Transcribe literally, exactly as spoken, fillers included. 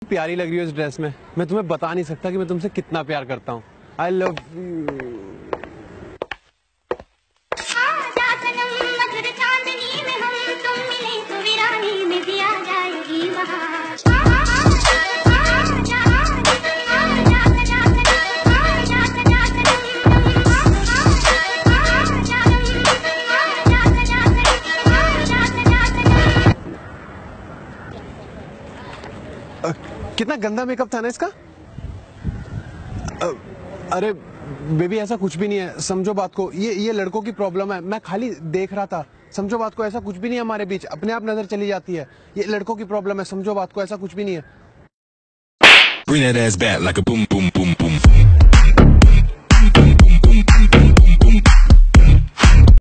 प्यारी लग रही हो इस ड्रेस में। मैं तुम्हें बता नहीं सकता कि मैं तुमसे कितना प्यार करता हूँ। I love you. कितना गंदा मेकअप था ना इसका। अरे बेबी ऐसा कुछ भी नहीं है, समझो बात को। ये ये लड़कों की प्रॉब्लम है, मैं खाली देख रहा था। समझो बात को, ऐसा कुछ भी नहीं है हमारे बीच, अपने आप नजर चली जाती है। ये लड़कों की प्रॉब्लम है, समझो बात को, ऐसा कुछ भी नहीं है। Bring that ass back like a boom boom